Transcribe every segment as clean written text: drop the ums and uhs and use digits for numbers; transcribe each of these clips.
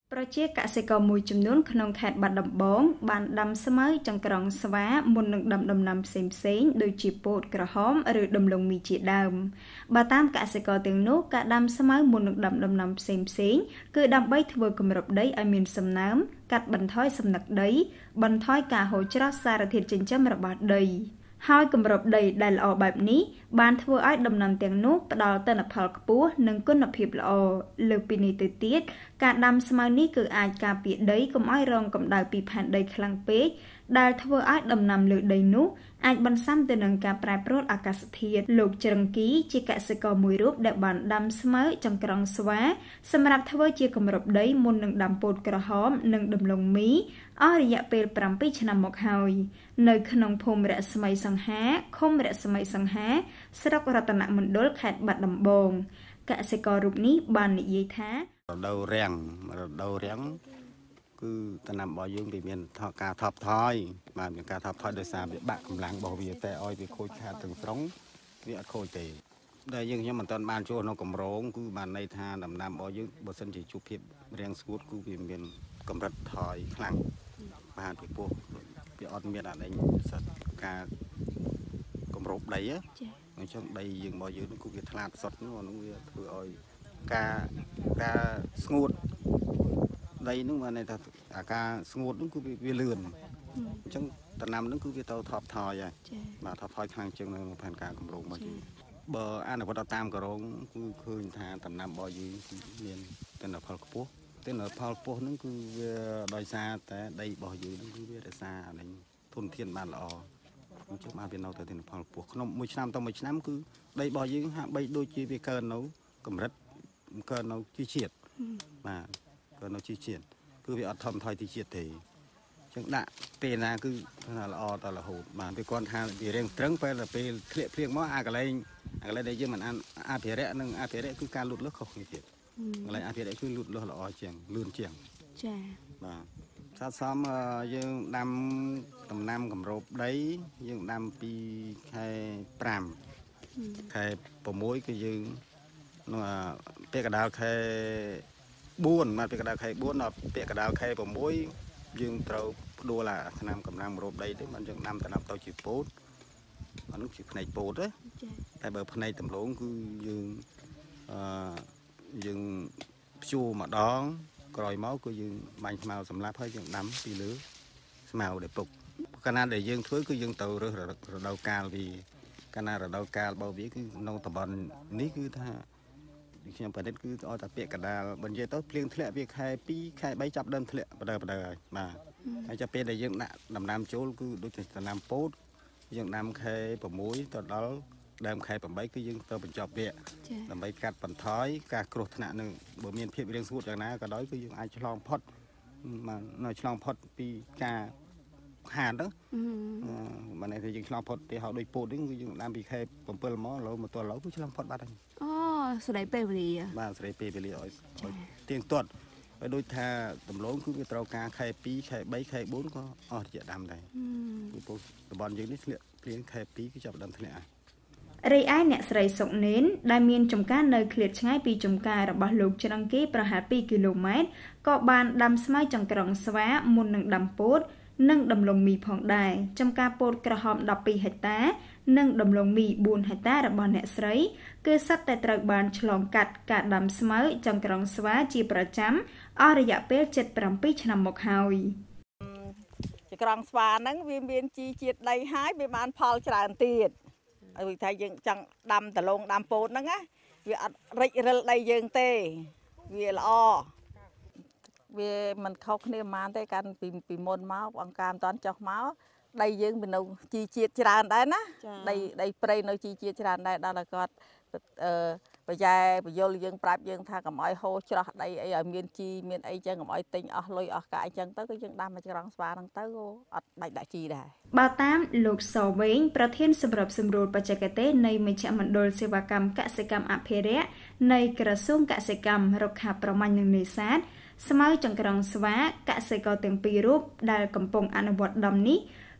ប្រជាកសិករមួយចំនួនក្នុងខេត្តបាត់ដំបងបានដាំស្មៅចង្ក្រង់ស្វាមុននឹងដាំដំណាំផ្សេងៗដូចជាពោតក្រហមឬដំឡូងមីជាដើមបើតាមកសិករទាំងនោះការដាំស្មៅមុននឹងដាំដំណាំផ្សេងៗគឺដើម្បីធ្វើគម្របដីឲ្យមានសំណើមកាត់បន្ថយសំណឹកដីបន្ថយការហូរច្រោះសារធាតុចិញ្ចឹមរបស់ដីហើយគម្របដីដែលល្អបែបនេះបានធ្វើឲ្យដំណាំទាំងនោះផ្ដល់ទិន្នផលខ្ពស់និងគុណភាពល្អលើពីនេះទៅទៀតការដាំស្មៅនេះគឺអាចការពារដីកុំឲ្យរងកម្ដៅពីផែនដីខ្លាំងពេកដែលធ្វើឲ្យដំណាំលើដីនោះអាចបន្សាំទៅនឹងការប្រែប្រួលអាកាសធាតុលោកជ្រឹងគីជាកសិករមួយរូបដែលបានដាំស្មៅចង្ក្រង់ស្វាសម្រាប់ធ្វើជាគម្របដីមុននឹងដាំពោតក្រហមនិងដំឡូងមីអស់រយៈពេល7ឆ្នាំមកហើយនៅក្នុងភូមិរស្មីសង្ហាឃុំរស្មីសង្ហាស្រុករតនមណ្ឌលខេត្តបាត់ដំបងកសិកររូបនេះបាននិយាយថារដូវរាំងគឺដំណាំរបស់យើងវាមានការថប់ថយបាទមានការថប់ថយដោយសារវាបាក់កម្លាំងរបស់វាតែឲ្យវាខូចខាតទាំងស្រុងវាអត់ខូចទេដែលយើងខ្ញុំមិនទាន់បានចូលក្នុងកម្រងគឺបានន័យថាដំណាំរបស់យើងបើសិនជាជួបភាពរាំងស្ងួតគឺវាមានកម្រិតថយខ្លាំងបាទពីព្រោះវាអត់មានអានេះសិតការគម្របដីអញ្ចឹងដីយើងរបស់យើងគឺវាថ្លាតសុតនោះវាធ្វើឲ្យការស្ងួតដីនោះបានន័យថាអាការស្ងួតនោះគឺវាលឿនអញ្ចឹងដំណាំនោះគឺវាទៅថប់ថយហើយបាទថប់ថយខ្លាំងជាងនៅផែនការគម្រោងរបស់យើងបើអនុវត្តតាមគម្រោងគឺឃើញថាដំណាំរបស់យើងមានទិន្នផលខ្ពស់ទិន្នផលខ្ពស់នោះគឺវាដោយសារតែដីរបស់យើងនោះគឺវារក្សាអានេះធនធានបានល្អអញ្ចឹងបានវានៅតែទិន្នផលខ្ពស់ក្នុងមួយឆ្នាំទៅមួយឆ្នាំគឺដីរបស់យើងហាក់បីដូចជាវាកើននៅកម្រិតកើននៅជីជាតិបាទកើននៅជីជាតិគឺវាអត់ថមថយទីជាតិទេអញ្ចឹងដាក់ពេលណាគឺថាល្អតរហូតបាទវាគាត់ថាវារៀងត្រឹងពេលធ្លាក់ភ្លៀងមកអាកន្លែងដែលយើងមិនអភិរក្សនិងអភិរក្សគឺការលូតលាស់ខុសគ្នាទៀតកន្លែងអភិរក្សគឺលូតលាស់ល្អជាងលឿនជាងចា៎បាទសត្វសមយើងដាំដំណាំគម្របដីយើងដាំពីខែ5ខែ6គឺយើងនៅពាក់កណ្ដាលខែ4មកពាក់កណ្ដាលខែ4ដល់ពាក់កណ្ដាលខែ6យើងត្រូវផ្ដួលអាឆ្នាំកំណាំគម្របដីទៅមិនយើងដាំដំណាំទៅជាពោតអានោះជាផ្នែកពោតទេតែបើផ្នែកដំឡូងគឺយើងភ្ជួរម្ដងក្រោយមកគឺយើងបាញ់ស្មៅសម្លាប់ហើយយើងដាំពីលើស្មៅដែលពុកកាលណាដែលយើងធ្វើគឺយើងទៅរើសរដូវកាលវាកាលណារដូវកាលរបស់វាគឺក្នុងតំបន់នេះគឺថាខ្ញុំប្រឌិតគឺឲ្យតែពាក់កណ្ដាលបើនិយាយទៅភ្លៀងធ្លាក់វាខែ2ខែ3ចាប់ដើមធ្លាក់បដិហើយបាទហើយចាប់ពេលដែលយើងដាក់ដំណាំចូលគឺដូចជាដំណាំពោតយើងដាំខែ6ទៅដល់ដើមខែ8គឺយើងទៅបញ្ចប់វគ្គដើម្បីកាត់បន្ថយការគ្រោះថ្នាក់នឹងបើមានភាពរាំងស្ងួតយ៉ាងណាក៏ដោយគឺយើងអាចឆ្លងផុតនៅឆ្លងផុតពីការហានទៅបានន័យថាយើងឆ្លងផុតទីហៅដូចពោតនេះគឺយើងដាំពីខែ7មកឡូវមកទល់ឡូវគឺឆ្លងផុតបាត់ហើយអូស្ដីពេលវេលាបាទស្ដីពេលវេលាឲ្យទៀងទាត់ហើយដូចថាដំឡូងគឺវាត្រូវការខែ2ខែ3ខែ4ក៏អស់រយៈដាំដែរពីព្រោះតំបន់យើងនេះធ្លាក់ភ្លៀងខែ2គឺចាប់ដើមធ្លាក់ហើយរីឯអ្នកស្រីសុកនេនដែលមានចំការនៅឃ្លាតឆ្ងាយពីចំការរបស់លោកច្រឹងគីប្រហែល2គីឡូម៉ែត្រក៏បានដាំស្មៅចង្ក្រង់ស្វាមុននឹងដាំពោតនិងដំឡូងមីផងដែរចំការពោតក្រហម12ហិកតានិងដំឡូងមី4ហិកតារបស់អ្នកស្រីគឺសិតតែត្រូវបានឆ្លងកាត់ការដាំស្មៅចង្ក្រង់ស្វាជាប្រចាំអស់រយៈពេល7ឆ្នាំមកហើយចង្ក្រង់ស្វាហ្នឹងវាមានជីជាតិដីហើយវាបានផលច្រើនទៀតឲ្យថាយើងចង់ដាំដលងដាំពោតហ្នឹងណាវាអត់រិចរិលដីយើងទេវាល្អវាមិនខុសគ្នាប៉ុន្មានទេកាន់ពីមុនមកអង្គការមិនតាន់ចុះមកដីយើងវានៅជីជាតិច្រើនដែរណាដីព្រៃនៅជីជាតិច្រើនដែរដល់តែគាត់បយ៉ែបយលយើងប្រាប់យើងថាកុំឲ្យហូរច្រោះដីអីឲ្យមានជីមានអីចឹងកុំឲ្យទិញអស់លុយអស់កាយចឹងទៅគឺយើងដាំមកចង្រង់ស្វាហ្នឹងទៅអត់បាច់ដាក់ជីដែរបើតាមលោកសវែងប្រធានសម្របសម្រួលបច្ចេកទេសនៃមជ្ឈមណ្ឌលសេវាកម្មកសិកម្មអភិរក្សនៃក្រសួងកសិកម្មរុក្ខាប្រមាញ់និងនេសាទស្មៅចង្ក្រង់ស្វាកសិករទាំងពីររូបដែលកំពុងអនុវត្តដំនេះ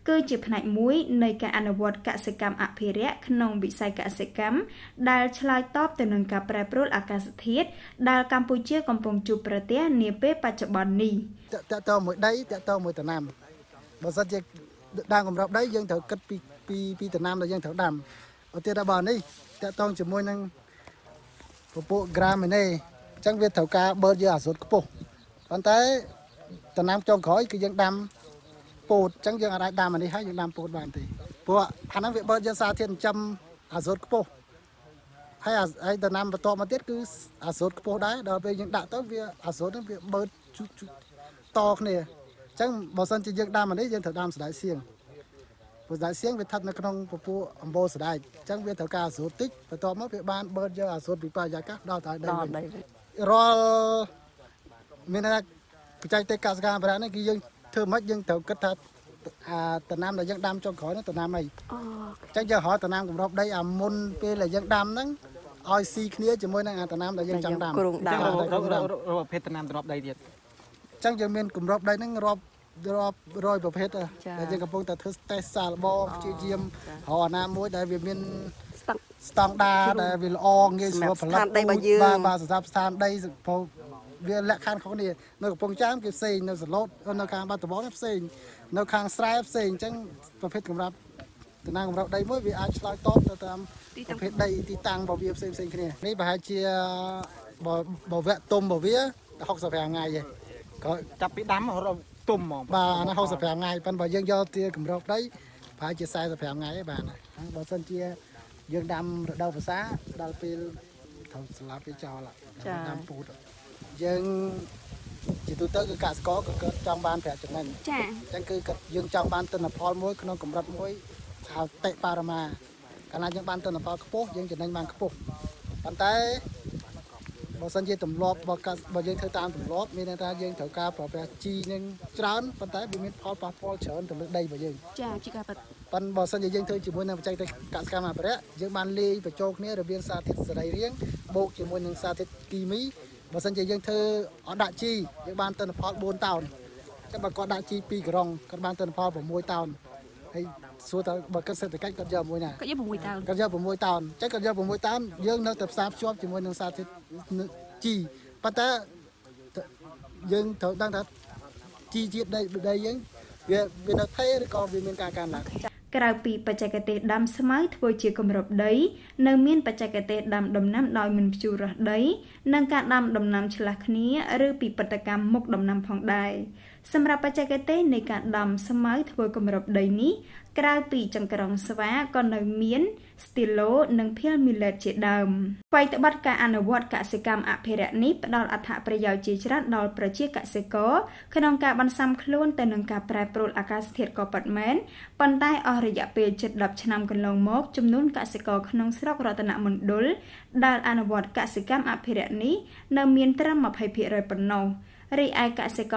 គឺជាផ្នែកមួយនៃការអនុវត្តកសិកម្មអភិរក្សក្នុងវិស័យកសិកម្មដែលឆ្លើយតបទៅនឹងការប្រែប្រួលអាកាសធាតុដែលកម្ពុជាកំពុងជួបប្រទះនាពេលបច្ចុប្បន្ននេះតើតើមួយដីតើតើមួយដំណាំបើសិនជាដើមកម្របដីយើងត្រូវគិតពីដំណាំដែលយើងត្រូវដាំឧទាហរណ៍បើនេះតើតើជាមួយនឹងពពួកក្រាមីណេអញ្ចឹងវាត្រូវការបឺតយកអាសូតខ្ពស់ប៉ុន្តែដំណាំចុងក្រោយគឺយើងដាំពោតអញ្ចឹងយើងអាចដាំអានេះហើយយើងដាំពោតបានទេព្រោះអាហ្នឹងវាបឺតយកសារធាតុចិញ្ចឹមអាសូតខ្ពស់ហើយដំណាំបន្ទាប់មកទៀតគឺអាសូតខ្ពស់ដែរដល់ពេលយើងដាក់ទៅវាអាសូតហ្នឹងវាបឺតតគ្នាអញ្ចឹងបើសិនជាយើងដាំអានេះយើងត្រូវដាំសណ្តែកសៀងព្រោះសណ្តែកសៀងវាស្ថិតនៅក្នុងពពួកអំបូរសណ្តែកអញ្ចឹងវាត្រូវការអាសូតតិចបន្ទាប់មកវាបានបឺតយកអាសូតពីបរិយាកាសដល់ទៅដីរាល់មានថាបច្ចេកទេសកសិកម្មអភិរក្សនេះគឺយើងធ្វើមិនយើងត្រូវគិតថាដំណាំដែលយើងដាំចុងក្រោយនោះដំណាំអីអញ្ចឹងយើងរកដំណាំកម្របដីអាមុនពេលដែលយើងដាំហ្នឹងឲ្យស៊ីគ្នាជាមួយនឹងអាដំណាំដែលយើងចង់ដាំប្រភេទដំណាំកម្របដីទៀតអញ្ចឹងយើងមានកម្របដីហ្នឹងរាប់រយប្រភេទដែលយើងកំពុងតែធ្វើតេស្តសាកល្បងព្យាយាមរកអាណាមួយដែលវាមានស្តង់ដារដែលវាល្អងាយស្រួលផលិតបាទសម្រាប់ស្ថានដីវាលក្ខខណ្ឌខុសគ្នានៅកំពង់ចាមគេផ្សេងនៅសឡូតនៅខាងបាត់ដំបងផ្សេងនៅខាងស្រែផ្សេងអញ្ចឹងប្រភេទកម្រាប់ដំណាំកម្រាប់ដីមួយវាអាចឆ្លើយតបទៅតាមប្រភេទដីទីតាំងរបស់វាផ្សេងគ្នានេះប្រហែលជាបើវគ្គទុំរបស់វា65ថ្ងៃឯងក៏ចាប់ពីដាំរហូតទុំហ្មងបាទអានោះ65ថ្ងៃប៉ុន្តែបើយើងយកទីកម្របដីប្រហែលជា45ថ្ងៃឯងបាទបើសិនជាយើងដាំរដូវវស្សាដល់ពេលត្រូវស្លាប់វាចោលដាំពូតយើងជាទូទៅគឺកសិករក៏គាត់ចង់បានប្រាក់ចំណេញចាអញ្ចឹងគឺគាត់យើងចង់បានទិន្នផលមួយក្នុងកម្រិតមួយហៅតិបរមាកាលណាយើងបានទិន្នផលខ្ពស់យើងចំណេញបានខ្ពស់ប៉ុន្តែបើសិនជាទម្លាប់បើយើងធ្វើតាមទម្លាប់មានន័យថាយើងត្រូវការប្រើប្រាស់ជីនឹងច្រើនប៉ុន្តែវាមានផលប៉ះពាល់ច្រើនទៅលើដីរបស់យើងចាជាការប៉ុន្តែបើសិនជាយើងធ្វើជាមួយនឹងបច្ចេកទេសកសិកម្មអភិរក្សយើងបានលាយបញ្ចូលគ្នារវាងសារធាតុសរីរាង្គបូកជាមួយនឹងសារធាតុគីមីបើសិនជាយើងធ្វើអត់ដាក់ជីយើងបានទិន្នផល4តោនអញ្ចឹងបើគាត់ដាក់ជី2ក្រុងគាត់បានទិន្នផល6តោនហើយសួរតើបើគាត់សេដ្ឋកិច្ចគាត់យកមួយណាគាត់យក6តោនគាត់យក6តោនអញ្ចឹងគាត់យក6តោនយើងនៅតែផ្សារភ្ជាប់ជាមួយនឹងសារធាតុជីប៉ុន្តែយើងត្រូវដឹងថាជីជាតិដីយើងវានៅថេរឬក៏វាមានការកើនឡើងក្រៅពីបច្ចេកទេសដាំស្មៅធ្វើជាគម្របដីនៅមានបច្ចេកទេសដាំដំណាំដោយមិនភ្ជួររាស់ដីនិងការដាំដំណាំឆ្លាស់គ្នាឬពីបដកម្មមុខដំណាំផងដែរសម្រាប់បច្ចេកទេសនៃការដាំស្មៅធ្វើគម្របដីនេះក្រៅពីចង្ក្រង់ស្វាក៏នៅមានស្ទីឡូនិងភៀលមីឡេតជាដើមអ្វីត្បិតការអនុវត្តកសិកម្មអភិរក្សនេះផ្ដល់អត្ថប្រយោជន៍ជាច្រើនដល់ប្រជាកសិករក្នុងការបន្ស៊ាំខ្លួនទៅនឹងការប្រែប្រួលអាកាសធាតុក៏ពិតមែនប៉ុន្តែអស់រយៈពេលជិត10ឆ្នាំកន្លងមកចំនួនកសិករក្នុងស្រុករតនមណ្ឌលដែលអនុវត្តកសិកម្មអភិរក្សនេះនៅមានត្រឹម 20% ប៉ុណ្ណោះរីឯកសិករ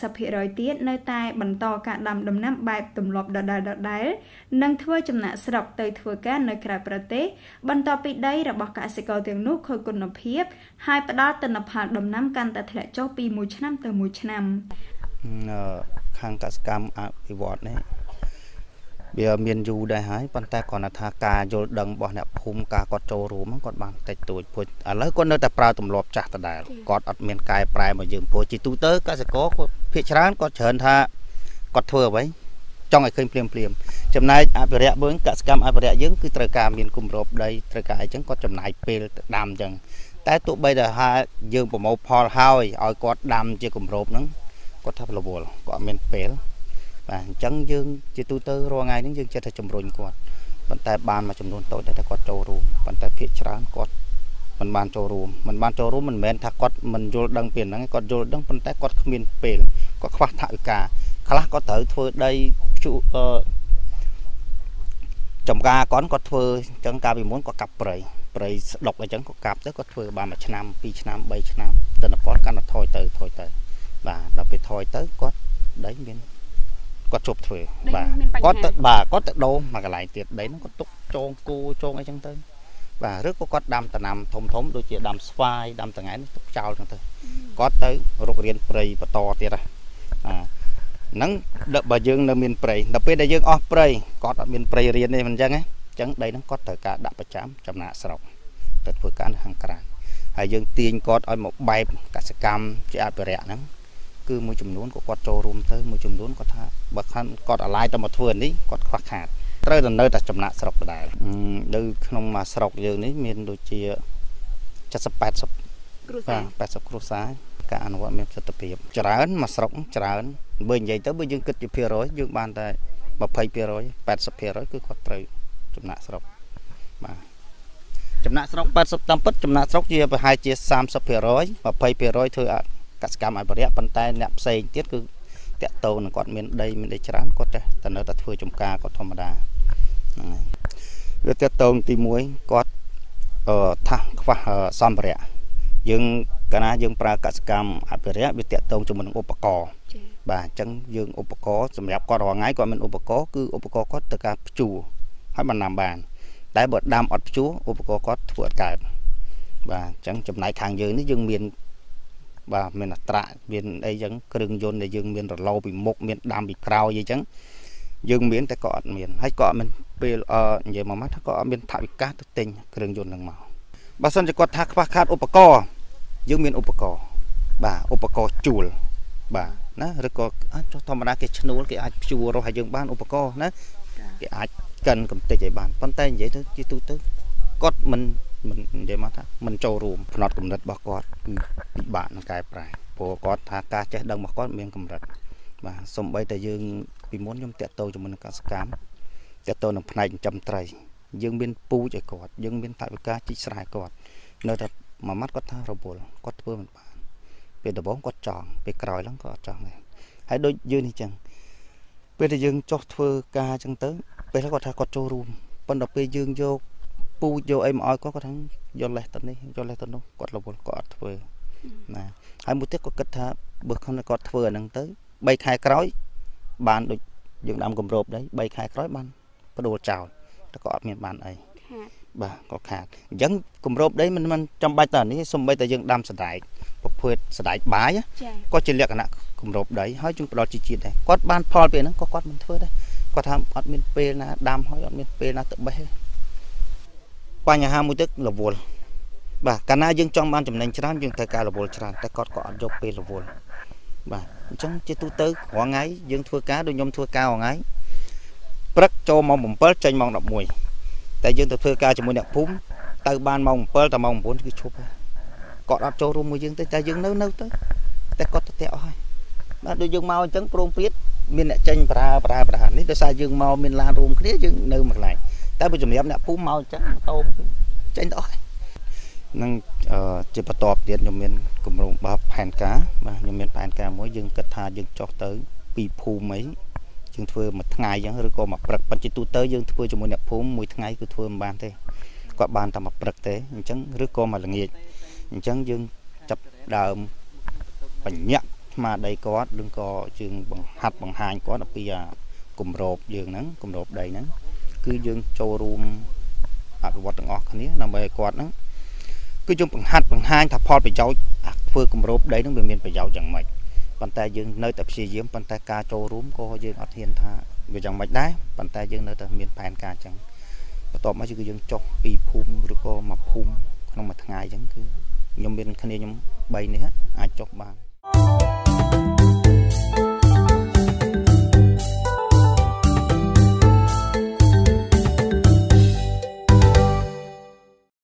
80% ទៀតនៅតែបន្តការដាំដំណាំបែបទម្លាប់ដដែលនិងធ្វើចំណាក់ស្រុកទៅធ្វើការនៅក្រៅប្រទេសបន្ទាប់ពីដីរបស់កសិករទាំងនោះខូចគុណភាពហើយផ្ដល់ទិន្នផលដំណាំកាន់តែធ្លាក់ចុះពីមួយឆ្នាំទៅមួយឆ្នាំខាងកសិកម្មអភិវឌ្ឍនេះវាមានយូរដែរហើយប៉ុន្តែគាត់ថាការយល់ដឹងរបស់អ្នកភូមិការគាត់ចូលរួមគាត់បានតិចតួចព្រោះឥឡូវគាត់នៅតែប្រើទម្លាប់ចាស់ដដែលគាត់អត់មានកែប្រែមកយើងព្រោះជាទូទៅកសិករគាត់ភាគច្រើនគាត់ច្រើនថាគាត់ធ្វើអ្វីចង់ឲ្យឃើញភ្លាមចំណែកអភិរក្សយើងកសិកម្មអភិរក្សយើងគឺត្រូវការមានគម្របដីត្រូវការអីចឹងគាត់ចំណាយពេលដាំចឹងតែទោះបីតែយើងប្រមូលផលហើយឲ្យគាត់ដាំជាគម្របហ្នឹងគាត់ថារវល់គាត់អត់មានពេលបាទអញ្ចឹងយើងជាទូទៅរាល់ថ្ងៃនេះយើងចិត្តតែជំរុញគាត់ប៉ុន្តែបានមួយចំនួនតូចតែគាត់ចូលរួមប៉ុន្តែភាគច្រើនគាត់មិនបានចូលរួមមិនមែនថាគាត់មិនយល់ដឹងពីហ្នឹងគាត់យល់ដឹងប៉ុន្តែគាត់គ្មានពេលគាត់ខ្វះថវិកាខ្លះគាត់ត្រូវធ្វើដីចំការគាត់ធ្វើអញ្ចឹងកាលពីមុនគាត់កាប់ព្រៃស្ដុកអញ្ចឹងគាត់កាប់ទៅគាត់ធ្វើបាន1ឆ្នាំ2ឆ្នាំ3ឆ្នាំទិន្នផលកាន់តែថយទៅបាទដល់ពេលថយទៅគាត់ដីមានគាត់ជប់ធ្វើគាត់ទៅដូរមកកន្លែងទៀតដីហ្នឹងគាត់ទុកចងគូចងអីចឹងទៅបាទឬក៏គាត់ដាំដំណាំធំដូចជាដាំស្វាយដាំតង្ហែនទុកចោលចឹងទៅគាត់ទៅរុករៀនព្រៃបន្តទៀត nắng đợt bà dương là miền prey đợt bây đại dương off prey có ở miền prey riêng này mình chăng ấy chẳng đây nó có thời cả đạp bạch chám chậm nạ sọc tật vừa cá hàng cạn hay dương tiên có ở một bài cả sự cam chỉ áp bẹt nắng cứ môi trường nón của quạt trâu rùm tới môi trường nón có tha bậc khăn có ở lại trong một vườn đi có khoác hạt tới là nơi đặt chậm nạ sọc đại đây không mà sọc dương đấy miền đôi chia chặt sập bẹt sập và bẹt sập cua sái cả anhว่าមានសិទ្ធិភាពច្រើនមកស្រុកច្រើនបើនិយាយទៅបើយើងគិតជាភាគរយយើងបានតែ 20% 80% គឺគាត់ត្រូវចំណាក់ស្រុកបាទចំណាក់ស្រុក80តាមពិតចំណាក់ស្រុកជាប្រហែលជា 30% 20% ធ្វើកសកម្មអភិរក្សប៉ុន្តែអ្នកផ្សេងទៀតគឺតាក់ទងនឹងគាត់មានដីច្រើនគាត់តែនៅតែធ្វើចំការគាត់ធម្មតាហ្នឹងហើយវាតាក់ទងទី1គាត់ថាខ្វះសម្ភារៈយើងកាលណាយើងប្រើកសកម្មអភិរក្សវាតាក់ទងជាមួយនឹងឧបករណ៍បាទអញ្ចឹងយើងឧបករណ៍សម្រាប់គាត់រាល់ថ្ងៃគាត់មានឧបករណ៍គឺឧបករណ៍គាត់ទៅការភ្ជួរហើយបានដាំបានតែបើដាំអត់ភ្ជួរឧបករណ៍គាត់ធ្វើអត់កើតបាទអញ្ចឹងចំណាយខាងយើងនេះយើងមានបាទមានអត្រាមានអីចឹងគ្រឿងយន្តដែលយើងមានរលោពីមុខមានដាំពីក្រោយអីចឹងយើងមានតែក៏អត់មានហើយក៏អត់មានពេលនិយាយមកថាក៏អត់មានថវិកាទៅទិញគ្រឿងយន្តហ្នឹងមកបើសិនជាគាត់ថាខ្វះខាតឧបករណ៍យើងមានឧបករណ៍បាទឧបករណ៍ជួលបាទណាឬក៏ចុះធម្មតាគេឈ្នួលគេអាចភ្ជួររស់ឲ្យយើងបានឧបករណ៍ណាគេអាចកិនកំទេចឲ្យបានប៉ុន្តែនិយាយទៅជាទូទៅគាត់មិននិយាយមកថាមិនចូលរួមផ្នត់គំនិតរបស់គាត់គឺពិបាកនឹងកែប្រែព្រោះគាត់ថាការចេះដឹងរបស់គាត់មានកម្រិតបាទសំបីតែយើងពីមុនខ្ញុំតាក់ទងជាមួយនឹងកសកម្មតាក់ទងនឹងផ្នែកចិញ្ចឹមត្រីយើងមានពូជឲ្យគាត់យើងមានថវិកាជីកស្រែគាត់នៅតែមួយម៉ាត់គាត់ថារវល់គាត់ធ្វើមិនបានពេលដំបូងគាត់ចង់ពេលក្រោយឡើងក៏អត់ចង់ដែរហើយដូចយើងនេះចឹងពេលដែលយើងចុះធ្វើការចឹងទៅពេលគាត់ថាគាត់ចូលរួមប៉ុន្តែពេលយើងយកពូជយកអីមកឲ្យគាត់ថាយកលេសទៅនេះយកលេសទៅនោះគាត់រវល់គាត់អត់ធ្វើណាហើយមួយទៀតគាត់គិតថាបើគាត់ធ្វើអាហ្នឹងទៅ3ខែក្រោយបានដូចយើងដាំគម្របđấy 3ខែក្រោយបានបដូរចោលតែក៏អត់មានបានអីបាទក៏ខាតអញ្ចឹងគម្របដីមិនចាំបាច់តែនេះសំបីតែយើងដាំសណ្ដែកប្រភេទសណ្ដែកបាយក៏ជាលក្ខណៈគម្របដីហើយយើងផ្ដល់ជីជាតិដែរគាត់បានផលពេលហ្នឹងក៏គាត់មិនធ្វើដែរគាត់ថាអត់មានពេលណាដាំហើយអត់មានពេលណាទៅបេះបញ្ហាមួយទៀតរវល់បាទកាលណាយើងចង់បានចំណេញច្រើនយើងត្រូវការរវល់ច្រើនតែគាត់ក៏អត់យកពេលរវល់បាទអញ្ចឹងជាទូទៅរាល់ថ្ងៃយើងធ្វើការដូចខ្ញុំធ្វើការរាល់ថ្ងៃព្រឹកចូលម៉ោង 7 ចេញម៉ោង 11តែយើងទៅធ្វើការជាមួយអ្នកភូមិទៅបានម៉ោង 7 ដល់ម៉ោង 9 គឺឈប់ហើយគាត់អត់ចូលរួមមួយយើងទេតែយើងនៅទៅតែគាត់ទៅអស់ហើយបាទដូចយើងមកអញ្ចឹងព្រមព្រៀងមានអ្នកចេញប្រើនេះដោយសារយើងមកមានឡានរួមគ្នាយើងនៅមួយកន្លែងតែបើជំរាបអ្នកភូមិមកអញ្ចឹងម៉ូតូចេញទៅអស់ហើយនឹងជាបន្ទាប់ទៀតខ្ញុំមានគម្រោងបើផែនការបាទខ្ញុំមានផែនការមួយយើងគិតថាយើងចុះទៅពីភូមិអីយើងធ្វើមួយថ្ងៃអញ្ចឹងឬក៏មួយព្រឹកប៉ុន្តែទូទៅយើងធ្វើជាមួយអ្នកភូមិមួយថ្ងៃគឺធ្វើមិនបានទេគាត់បានតែមួយព្រឹកទេអញ្ចឹងឬក៏មួយល្ងាចអញ្ចឹងយើងចាប់ដើមបញ្ញត្តិស្មារតីគាត់ឬក៏យើងបង្ហាញគាត់អំពីគម្របយើងហ្នឹងគម្របដីហ្នឹងគឺយើងចូលរួមអភិវឌ្ឍទាំងអស់គ្នាដើម្បីឲ្យគាត់ហ្នឹងគឺយើងបង្ហាញថាផលប្រយោជន៍ធ្វើគម្របដីហ្នឹងវាមានប្រយោជន៍យ៉ាងម៉េចប៉ុន្តែយើងនៅតែព្យាយាមប៉ុន្តែការចូលរួមក៏យើងអត់ហ៊ានថាវាយ៉ាងម៉េចដែរប៉ុន្តែយើងនៅតែមានផែនការអញ្ចឹងបន្ទាប់មកគឺយើងចុះពីភូមិឬក៏មកភូមិក្នុងមួយថ្ងៃអញ្ចឹងគឺខ្ញុំមានគ្នាខ្ញុំ3នាក់អាចចុះបាន